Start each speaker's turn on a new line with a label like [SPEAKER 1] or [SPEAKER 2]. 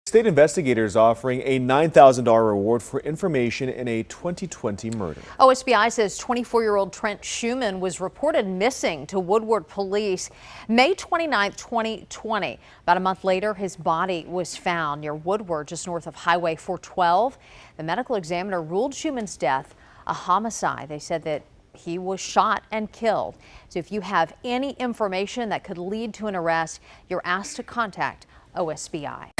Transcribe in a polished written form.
[SPEAKER 1] State investigators offering a $9,000 reward for information in a 2020 murder.
[SPEAKER 2] OSBI says 24-year-old Trent Schumann was reported missing to Woodward police May 29, 2020. About a month later, his body was found near Woodward, just north of Highway 412. The medical examiner ruled Schumann's death a homicide. They said that he was shot and killed. So if you have any information that could lead to an arrest, you're asked to contact OSBI.